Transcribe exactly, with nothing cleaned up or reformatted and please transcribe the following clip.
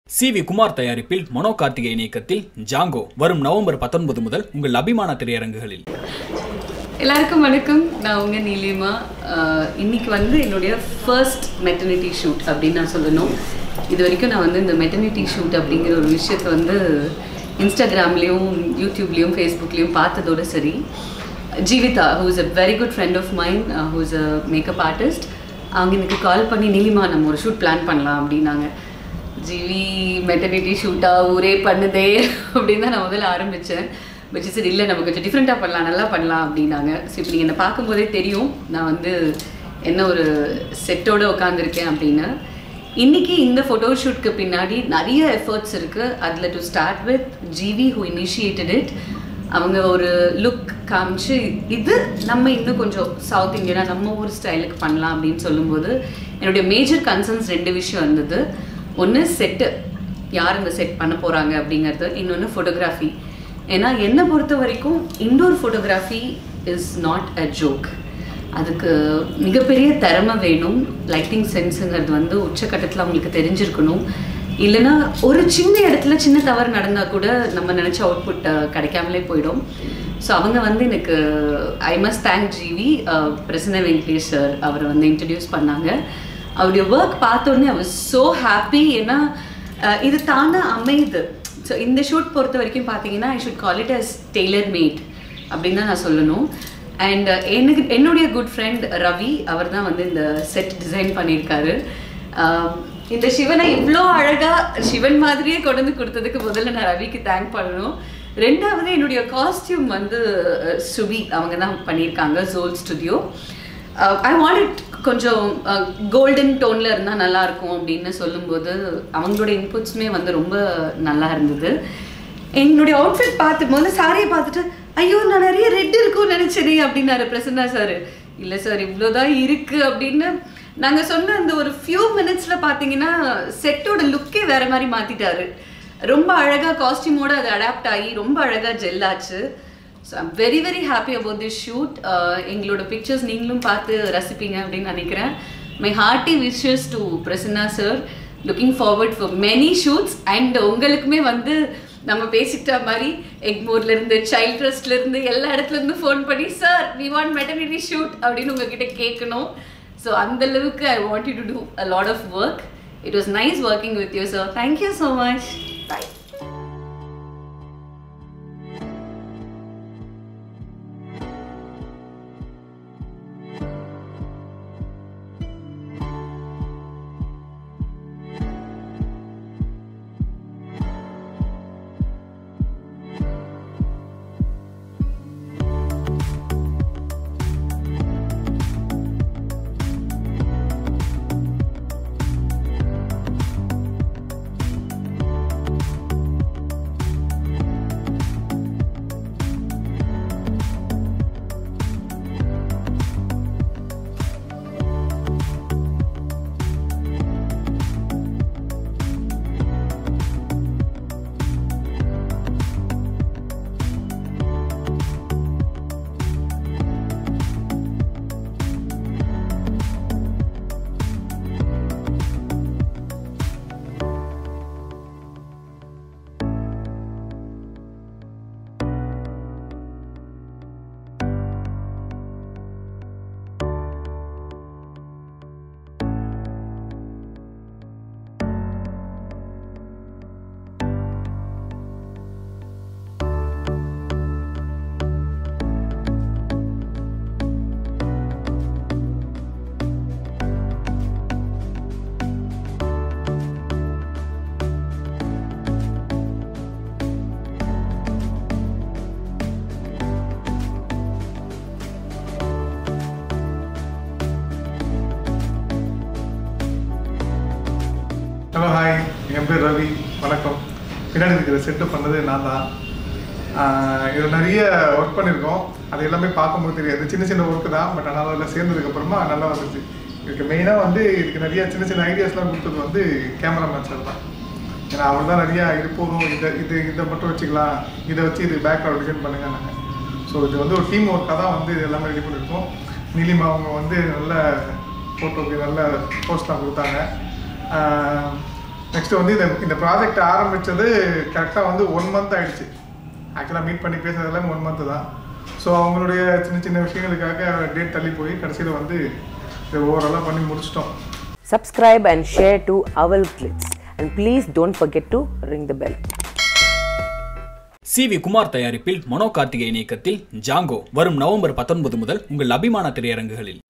C V Kumar தயாரிப்பில் மனோ கார்த்திகேயன் இயக்கத்தில் Django வரும் நவம்பர் பத்தொன்பது முதல் உங்கள் அபிமான திரையரங்குகளில். எல்லாருக்கும் வணக்கம். நான் உங்கள் நீலிமா. இன்னைக்கு வந்து என்னுடைய ஃபர்ஸ்ட் மெட்டர்னிட்டி ஷூட் அப்படின்னு நான் சொல்லணும். இது வரைக்கும் நான் வந்து இந்த மெட்டர்னிட்டி ஷூட் அப்படிங்கிற ஒரு விஷயத்தை வந்து இன்ஸ்டாகிராம்லேயும் யூடியூப்லேயும் ஃபேஸ்புக்லேயும் பார்த்ததோடு சரி. Jeevitha, who is a very good friend of mine, who is a makeup artist, அவங்க எனக்கு கால் பண்ணி நீலிமா நம்ம ஒரு ஷூட் பிளான் பண்ணலாம் அப்படின்னாங்க. ஜிவி மெட்டர்னிட்டி ஷூட்டாக ஊரே பண்ணுதே அப்படின்னு தான் நான் முதல்ல ஆரம்பித்தேன். பட் சரி இல்லை, நம்ம கொஞ்சம் டிஃப்ரெண்ட்டாக பண்ணலாம், நல்லா பண்ணலாம் அப்படின்னாங்க. ஸோ இப்போ நீங்கள் என்னை பார்க்கும்போதே தெரியும் நான் வந்து என்ன ஒரு செட்டோடு உட்காந்துருக்கேன் அப்படின்னு. இன்றைக்கி இந்த ஃபோட்டோ ஷூட்க்கு பின்னாடி நிறைய எஃபர்ட்ஸ் இருக்குது. அதில் to start with GV who initiated it. அவங்க ஒரு லுக் காமிச்சு இது நம்ம இன்னும் கொஞ்சம் சவுத் இந்தியனாக நம்ம ஊர் ஸ்டைலுக்கு பண்ணலாம் அப்படின்னு சொல்லும்போது என்னுடைய மேஜர் கன்சர்ன்ஸ் ரெண்டு விஷயம் இருந்தது. ஒன்று செட்டு, யார் இந்த செட் பண்ண போகிறாங்க அப்படிங்கிறது. இன்னொன்று ஃபோட்டோகிராஃபி. ஏன்னா என்னை பொறுத்த வரைக்கும் indoor photography is not a joke. அதுக்கு மிகப்பெரிய திறமை வேணும். லைட்டிங் சென்ஸுங்கிறது வந்து உச்சக்கட்டத்தில் அவங்களுக்கு தெரிஞ்சிருக்கணும். இல்லைன்னா ஒரு சின்ன இடத்துல சின்ன தவறு நடந்தால் கூட நம்ம நினச்ச அவுட்புட் கிடைக்காமலே போயிடும். ஸோ அவங்க வந்து எனக்கு I must thank GV. Prasanna Venkatesh sir அவரை வந்து இன்ட்ரடியூஸ் பண்ணாங்க. அவருடைய ஒர்க் பார்த்தோன்னே ஐ வாஸ் ஸோ ஹாப்பி. ஏன்னா இது தானே அமையுது. ஸோ இந்த ஷூட் பொறுத்த வரைக்கும் பார்த்தீங்கன்னா I should call it as tailor made அப்படின்னு தான் நான் சொல்லணும். அண்ட் எனக்கு என்னுடைய குட் ஃப்ரெண்ட் ரவி, அவர் தான் வந்து இந்த செட் டிசைன் பண்ணியிருக்காரு. இந்த சிவனை இவ்வளோ அழகாக சிவன் மாதிரியே கொண்டு வந்து கொடுத்ததுக்கு முதல்ல நான் ரவிக்கு தேங்க் பண்ணணும். ரெண்டாவது என்னுடைய காஸ்டியூம் வந்து சுபி அவங்க தான் பண்ணியிருக்காங்க, Joel studio. I want it கொஞ்சம் கோல்டன் டோனில் இருந்தால் நல்லாயிருக்கும் அப்படின்னு சொல்லும்போது அவங்களோட இன்புட்ஸுமே வந்து ரொம்ப நல்லா இருந்தது. என்னுடைய அவுட்ஃபிட் பார்த்தும்போது சாரியை பார்த்துட்டு ஐயோ நான் நிறைய ரெட் இருக்கும்னு நினச்சேனே அப்படின்னாரு பிரசன்னா சார். இல்லை சார் இவ்வளோதான் இருக்குது அப்படின்னு நாங்கள் சொன்ன அந்த ஒரு ஃபியூ மினிட்ஸில் பார்த்தீங்கன்னா செட்டோட லுக்கே வேறு மாதிரி மாற்றிட்டாரு. ரொம்ப அழகாக காஸ்டியூமோடு அது அடாப்ட் ஆகி ரொம்ப அழகாக ஜெல்லாச்சு. So I'm very very happy about this shoot. எங்களோட பிக்சர்ஸ் நீங்களும் பார்த்து ரசிப்பீங்க அப்படின்னு நினைக்கிறேன். My hearty wishes to Prasanna sir. Looking forward for many shoots. And உங்களுக்குமே வந்து நம்ம பேசிக்கிட்ட மாதிரி எக்மோர்லேருந்து சைல்ட் ட்ரஸ்ட்லேருந்து எல்லா இடத்துலேருந்து ஃபோன் பண்ணி sir we want maternity shoot அப்படின்னு உங்ககிட்ட கேட்கணும். ஸோ அந்தளவுக்கு I want you to do a lot of work. It was nice working with you sir. Thank you so much. Bye. Hello, hi, என் பேர் ரவி. வணக்கம். பின்னாடி இருக்கிற செட்டு பண்ணது நான் தான். இதில் நிறைய ஒர்க் பண்ணியிருக்கோம். அது எல்லாமே பார்க்கும்போது தெரியாது, சின்ன சின்ன ஒர்க்கு தான். பட் ஆனால் அதில் சேர்ந்ததுக்கப்புறமா நல்லா வந்துச்சு. இதுக்கு மெயினாக வந்து இதுக்கு நிறைய சின்ன சின்ன ஐடியாஸ்லாம் கொடுத்தது வந்து கேமராமேன் சார் தான். ஏன்னா அவர் தான் நிறையா இது போதும், இதை இது இதை மட்டும் வச்சுக்கலாம், இதை வச்சு இது பேக்ரவுண்ட் டிசைன் பண்ணுங்க நாங்கள். ஸோ இது வந்து ஒரு டீம் ஒர்க்காக தான் வந்து இது எல்லாமே ரெடி பண்ணியிருக்கோம். நீலிமா அவங்க வந்து நல்ல ஃபோட்டோக்கு நல்ல போஸ்ட்லாம் கொடுத்தாங்க. நெக்ஸ்ட் வந்து இந்த இந்த ப்ராஜெக்ட் ஆரம்பித்தது கரெக்டாக வந்து ஒன் மந்த் ஆகிடுச்சு. ஆக்சுவலாக மீட் பண்ணி பேசுறது எல்லாமே ஒன் மந்த்து தான். ஸோ அவங்களுடைய சின்ன சின்ன விஷயங்களுக்காக டேட் தள்ளி போய் கடைசியில் வந்து ஓவராலாக பண்ணி முடிச்சிட்டோம். Subscribe and share to Owl Glitz and please don't forget to ring the bell. C V Kumar தயாரிப்பில் மனோ கார்த்திகேயன் இயக்கத்தில் ஜாங்கோ வரும் நவம்பர் பத்தொன்பது முதல் உங்கள் அபிமான திரையரங்குகளில்.